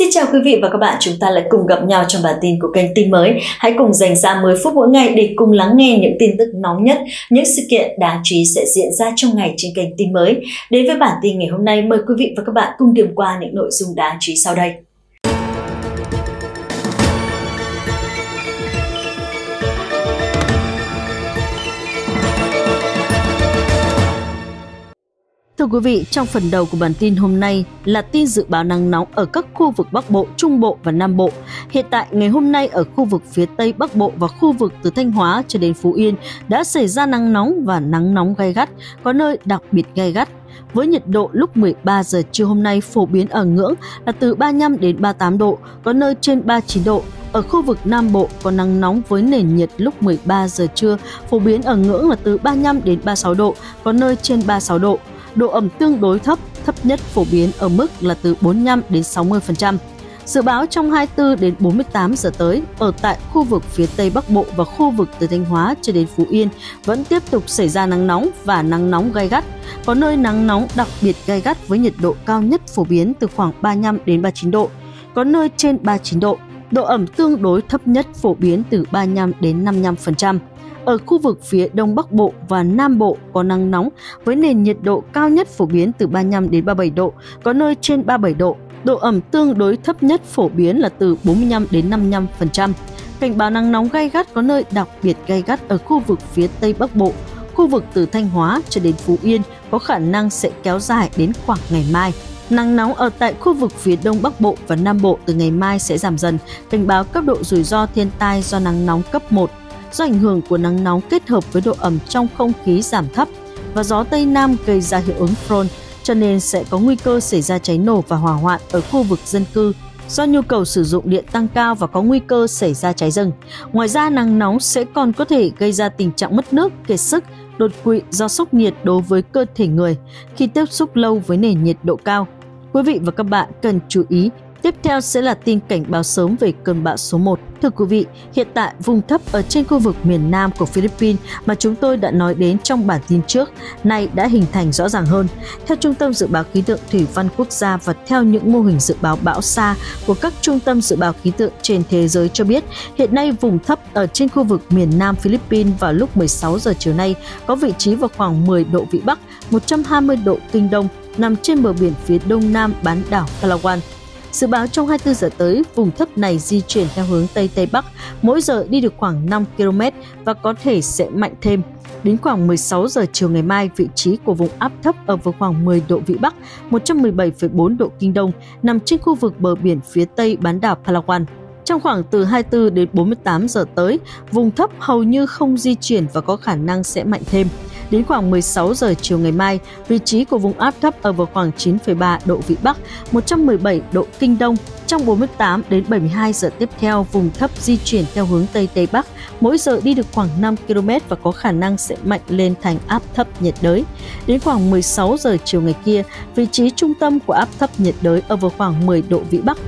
Xin chào quý vị và các bạn, chúng ta lại cùng gặp nhau trong bản tin của kênh Tin Mới. Hãy cùng dành ra 10 phút mỗi ngày để cùng lắng nghe những tin tức nóng nhất, những sự kiện đáng chú ý sẽ diễn ra trong ngày trên kênh Tin Mới. Đến với bản tin ngày hôm nay, mời quý vị và các bạn cùng điểm qua những nội dung đáng chú ý sau đây. Thưa quý vị, trong phần đầu của bản tin hôm nay là tin dự báo nắng nóng ở các khu vực Bắc Bộ, Trung Bộ và Nam Bộ. Hiện tại, ngày hôm nay ở khu vực phía Tây Bắc Bộ và khu vực từ Thanh Hóa cho đến Phú Yên đã xảy ra nắng nóng và nắng nóng gay gắt, có nơi đặc biệt gay gắt. Với nhiệt độ lúc 13 giờ trưa hôm nay phổ biến ở ngưỡng là từ 35 đến 38 độ, có nơi trên 39 độ. Ở khu vực Nam Bộ có nắng nóng với nền nhiệt lúc 13 giờ trưa phổ biến ở ngưỡng là từ 35 đến 36 độ, có nơi trên 36 độ. Độ ẩm tương đối thấp, thấp nhất phổ biến ở mức là từ 45 đến 60%. Dự báo trong 24 đến 48 giờ tới, ở tại khu vực phía Tây Bắc Bộ và khu vực từ Thanh Hóa cho đến Phú Yên vẫn tiếp tục xảy ra nắng nóng và nắng nóng gay gắt. Có nơi nắng nóng đặc biệt gay gắt với nhiệt độ cao nhất phổ biến từ khoảng 35 đến 39 độ, có nơi trên 39 độ. Độ ẩm tương đối thấp nhất phổ biến từ 35 đến 55%. Ở khu vực phía Đông Bắc Bộ và Nam Bộ có nắng nóng với nền nhiệt độ cao nhất phổ biến từ 35 đến 37 độ, có nơi trên 37 độ. Độ ẩm tương đối thấp nhất phổ biến là từ 45 đến 55%. Cảnh báo nắng nóng gay gắt có nơi đặc biệt gay gắt ở khu vực phía Tây Bắc Bộ, khu vực từ Thanh Hóa cho đến Phú Yên có khả năng sẽ kéo dài đến khoảng ngày mai. Nắng nóng ở tại khu vực phía Đông Bắc Bộ và Nam Bộ từ ngày mai sẽ giảm dần, cảnh báo cấp độ rủi ro thiên tai do nắng nóng cấp 1. Do ảnh hưởng của nắng nóng kết hợp với độ ẩm trong không khí giảm thấp và gió Tây Nam gây ra hiệu ứng front, cho nên sẽ có nguy cơ xảy ra cháy nổ và hỏa hoạn ở khu vực dân cư do nhu cầu sử dụng điện tăng cao và có nguy cơ xảy ra cháy rừng. Ngoài ra, nắng nóng sẽ còn có thể gây ra tình trạng mất nước, kiệt sức, đột quỵ do sốc nhiệt đối với cơ thể người khi tiếp xúc lâu với nền nhiệt độ cao. Quý vị và các bạn cần chú ý. Tiếp theo sẽ là tin cảnh báo sớm về cơn bão số 1. Thưa quý vị, hiện tại vùng thấp ở trên khu vực miền Nam của Philippines mà chúng tôi đã nói đến trong bản tin trước, nay đã hình thành rõ ràng hơn. Theo Trung tâm Dự báo Khí tượng Thủy văn Quốc gia và theo những mô hình dự báo bão xa của các trung tâm dự báo khí tượng trên thế giới cho biết, hiện nay vùng thấp ở trên khu vực miền Nam Philippines vào lúc 16 giờ chiều nay có vị trí vào khoảng 10 độ Vĩ Bắc, 120 độ Kinh Đông, nằm trên bờ biển phía đông nam bán đảo Palawan. Dự báo trong 24 giờ tới, vùng thấp này di chuyển theo hướng Tây-Tây Bắc, mỗi giờ đi được khoảng 5 km và có thể sẽ mạnh thêm. Đến khoảng 16 giờ chiều ngày mai, vị trí của vùng áp thấp ở vào khoảng 10 độ Vĩ Bắc, 117,4 độ Kinh Đông, nằm trên khu vực bờ biển phía Tây bán đảo Palawan. Trong khoảng từ 24 đến 48 giờ tới, vùng thấp hầu như không di chuyển và có khả năng sẽ mạnh thêm. Đến khoảng 16 giờ chiều ngày mai, vị trí của vùng áp thấp ở vào khoảng 9,3 độ Vĩ Bắc, 117 độ Kinh Đông. Trong 48 đến 72 giờ tiếp theo, vùng thấp di chuyển theo hướng Tây-Tây Bắc, mỗi giờ đi được khoảng 5 km và có khả năng sẽ mạnh lên thành áp thấp nhiệt đới. Đến khoảng 16 giờ chiều ngày kia, vị trí trung tâm của áp thấp nhiệt đới ở vào khoảng 10 độ Vĩ Bắc,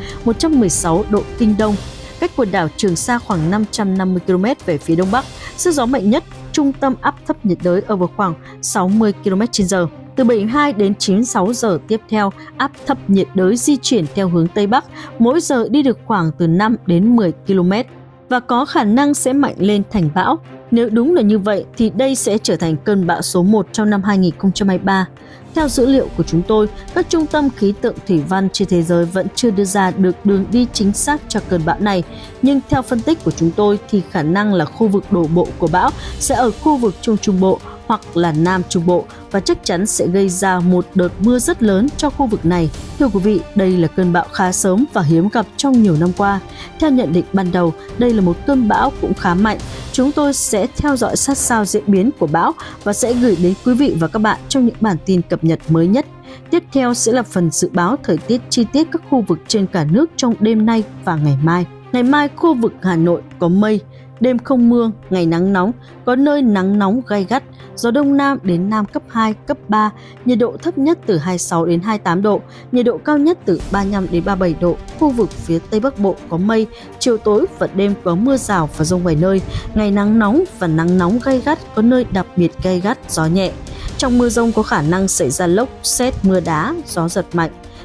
116 độ Kinh Đông, cách quần đảo Trường Sa khoảng 550 km về phía đông bắc. Sức gió mạnh nhất trung tâm áp thấp nhiệt đới ở vào khoảng 60 km/h. Từ 72 đến 96 giờ tiếp theo, áp thấp nhiệt đới di chuyển theo hướng Tây Bắc, mỗi giờ đi được khoảng từ 5 đến 10 km và có khả năng sẽ mạnh lên thành bão. Nếu đúng là như vậy thì đây sẽ trở thành cơn bão số 1 trong năm 2023. Theo dữ liệu của chúng tôi, các trung tâm khí tượng thủy văn trên thế giới vẫn chưa đưa ra được đường đi chính xác cho cơn bão này. Nhưng theo phân tích của chúng tôi thì khả năng là khu vực đổ bộ của bão sẽ ở khu vực Trung Trung Bộ hoặc là Nam Trung Bộ và chắc chắn sẽ gây ra một đợt mưa rất lớn cho khu vực này. Thưa quý vị, đây là cơn bão khá sớm và hiếm gặp trong nhiều năm qua. Theo nhận định ban đầu, đây là một cơn bão cũng khá mạnh. Chúng tôi sẽ theo dõi sát sao diễn biến của bão và sẽ gửi đến quý vị và các bạn trong những bản tin cập nhật mới nhất. Tiếp theo sẽ là phần dự báo thời tiết chi tiết các khu vực trên cả nước trong đêm nay và ngày mai. Ngày mai, khu vực Hà Nội có mây, đêm không mưa, ngày nắng nóng, có nơi nắng nóng gay gắt, gió đông nam đến nam cấp 2, cấp 3, nhiệt độ thấp nhất từ 26 đến 28 độ, nhiệt độ cao nhất từ 35 đến 37 độ. Khu vực phía Tây Bắc Bộ có mây, chiều tối và đêm có mưa rào và dông vài nơi, ngày nắng nóng và nắng nóng gay gắt, có nơi đặc biệt gay gắt, gió nhẹ. Trong mưa dông có khả năng xảy ra lốc, sét, mưa đá, gió giật mạnh.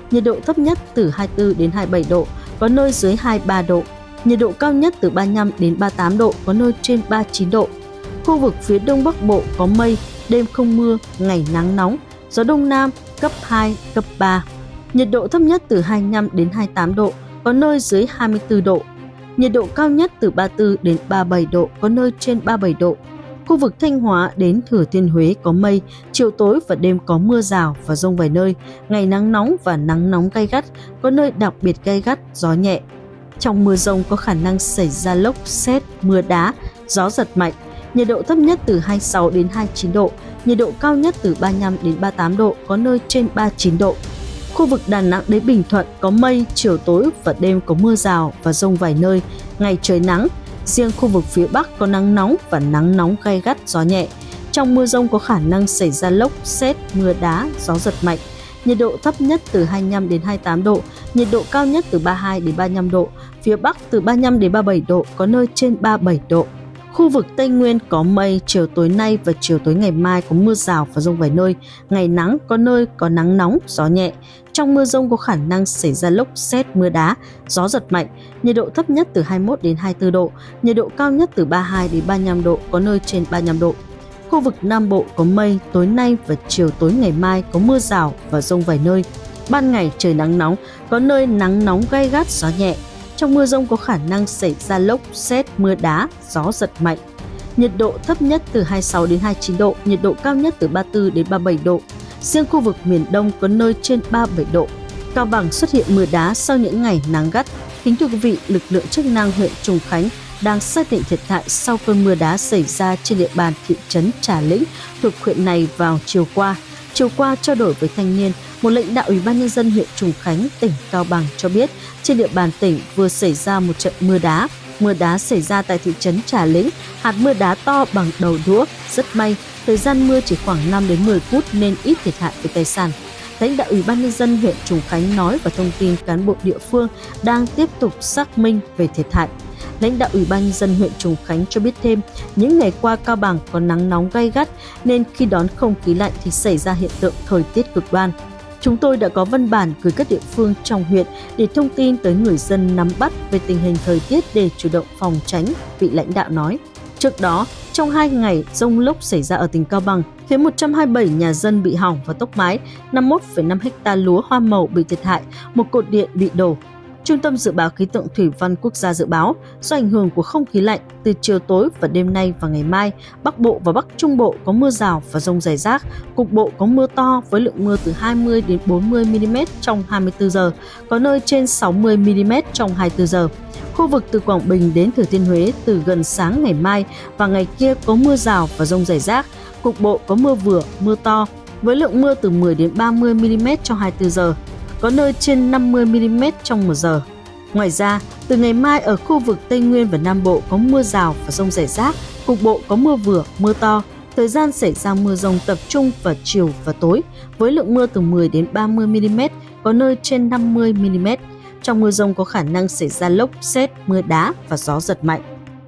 nhiệt độ thấp nhất từ 24 đến 27 độ, có nơi dưới 23 độ. Nhiệt độ cao nhất từ 35 đến 38 độ, có nơi trên 39 độ. Khu vực phía Đông Bắc Bộ có mây, đêm không mưa, ngày nắng nóng, gió Đông Nam cấp 2, cấp 3. Nhiệt độ thấp nhất từ 25 đến 28 độ, có nơi dưới 24 độ. Nhiệt độ cao nhất từ 34 đến 37 độ, có nơi trên 37 độ. Khu vực Thanh Hóa đến Thừa Thiên Huế có mây, chiều tối và đêm có mưa rào và dông vài nơi, ngày nắng nóng và nắng nóng gay gắt, có nơi đặc biệt gay gắt, gió nhẹ. Trong mưa dông có khả năng xảy ra lốc, sét, mưa đá, gió giật mạnh. Nhiệt độ thấp nhất từ 26 đến 29 độ, nhiệt độ cao nhất từ 35 đến 38 độ, có nơi trên 39 độ. Khu vực Đà Nẵng đến Bình Thuận có mây, chiều tối và đêm có mưa rào và dông vài nơi, ngày trời nắng. Riêng khu vực phía Bắc có nắng nóng và nắng nóng gay gắt, gió nhẹ. Trong mưa dông có khả năng xảy ra lốc, sét, mưa đá, gió giật mạnh. Nhiệt độ thấp nhất từ 25 đến 28 độ, nhiệt độ cao nhất từ 32 đến 35 độ, phía Bắc từ 35 đến 37 độ, có nơi trên 37 độ. Khu vực Tây Nguyên có mây, chiều tối nay và chiều tối ngày mai có mưa rào và dông vài nơi, ngày nắng, có nơi có nắng nóng, gió nhẹ. Trong mưa dông có khả năng xảy ra lốc, sét, mưa đá, gió giật mạnh, nhiệt độ thấp nhất từ 21 đến 24 độ, nhiệt độ cao nhất từ 32 đến 35 độ, có nơi trên 35 độ. Khu vực Nam Bộ có mây, tối nay và chiều tối ngày mai có mưa rào và dông vài nơi. Ban ngày trời nắng nóng, có nơi nắng nóng gay gắt, gió nhẹ. Trong mưa dông có khả năng xảy ra lốc, sét, mưa đá, gió giật mạnh. Nhiệt độ thấp nhất từ 26 đến 29 độ, nhiệt độ cao nhất từ 34 đến 37 độ. Riêng khu vực miền Đông có nơi trên 37 độ. Cao Bằng xuất hiện mưa đá sau những ngày nắng gắt. Kính thưa quý vị, lực lượng chức năng huyện Trùng Khánh đang xác định thiệt hại sau cơn mưa đá xảy ra trên địa bàn thị trấn Trà Lĩnh thuộc huyện này vào chiều qua. Chiều qua trao đổi với thanh niên, một lãnh đạo Ủy ban nhân dân huyện Trùng Khánh, tỉnh Cao Bằng cho biết, trên địa bàn tỉnh vừa xảy ra một trận mưa đá. Mưa đá xảy ra tại thị trấn Trà Lĩnh, hạt mưa đá to bằng đầu đũa, rất may, thời gian mưa chỉ khoảng 5 đến 10 phút nên ít thiệt hại về tài sản. Lãnh đạo Ủy ban nhân dân huyện Trùng Khánh nói và thông tin cán bộ địa phương đang tiếp tục xác minh về thiệt hại. Lãnh đạo Ủy ban nhân dân huyện Trùng Khánh cho biết thêm, những ngày qua Cao Bằng có nắng nóng gay gắt nên khi đón không khí lạnh thì xảy ra hiện tượng thời tiết cực đoan. Chúng tôi đã có văn bản gửi các địa phương trong huyện để thông tin tới người dân nắm bắt về tình hình thời tiết để chủ động phòng tránh, vị lãnh đạo nói. Trước đó, trong 2 ngày, dông lốc xảy ra ở tỉnh Cao Bằng khiến 127 nhà dân bị hỏng và tốc mái, 51,5 ha lúa hoa màu bị thiệt hại, một cột điện bị đổ. Trung tâm Dự báo Khí tượng Thủy văn Quốc gia dự báo, do ảnh hưởng của không khí lạnh, từ chiều tối và đêm nay và ngày mai, Bắc Bộ và Bắc Trung Bộ có mưa rào và dông rải rác, cục bộ có mưa to với lượng mưa từ 20 đến 40 mm trong 24 giờ, có nơi trên 60 mm trong 24 giờ. Khu vực từ Quảng Bình đến Thừa Thiên Huế từ gần sáng ngày mai và ngày kia có mưa rào và dông rải rác, cục bộ có mưa vừa, mưa to với lượng mưa từ 10 đến 30 mm trong 24 giờ. Có nơi trên 50 mm trong 1 giờ. Ngoài ra, từ ngày mai ở khu vực Tây Nguyên và Nam Bộ có mưa rào và dông rải rác, cục bộ có mưa vừa, mưa to. Thời gian xảy ra mưa dông tập trung vào chiều và tối, với lượng mưa từ 10 đến 30 mm, có nơi trên 50 mm. Trong mưa dông có khả năng xảy ra lốc, sét, mưa đá và gió giật mạnh.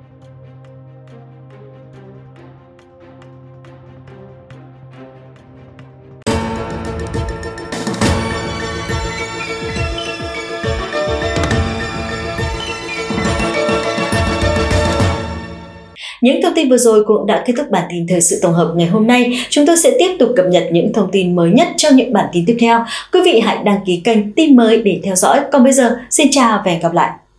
Những thông tin vừa rồi cũng đã kết thúc bản tin thời sự tổng hợp ngày hôm nay. Chúng tôi sẽ tiếp tục cập nhật những thông tin mới nhất trong những bản tin tiếp theo. Quý vị hãy đăng ký kênh Tin Mới để theo dõi. Còn bây giờ, xin chào và hẹn gặp lại.